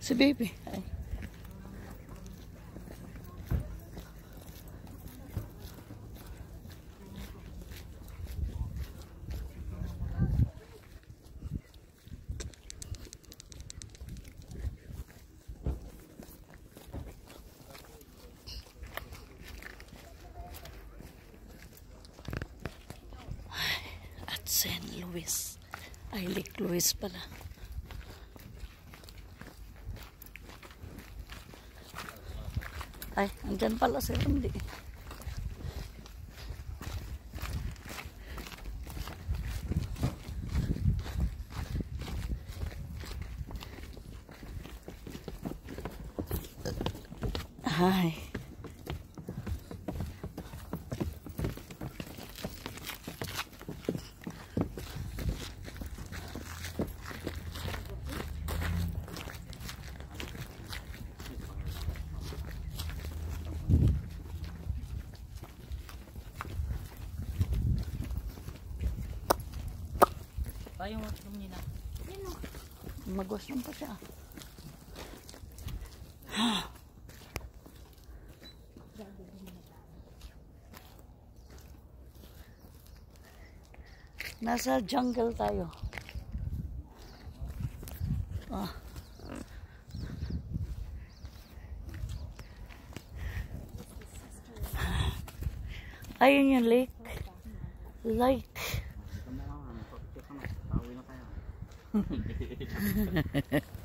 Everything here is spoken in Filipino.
Si baby. Ay. At St. Louis. Ay, Lake Louis pala. Ay, andyan pala si Randy. Hi. Yung washroom nila. Mag-washroom pa siya. Nasa jungle tayo. Ah. Ayun yung lake. Lake. Tawi na tayo.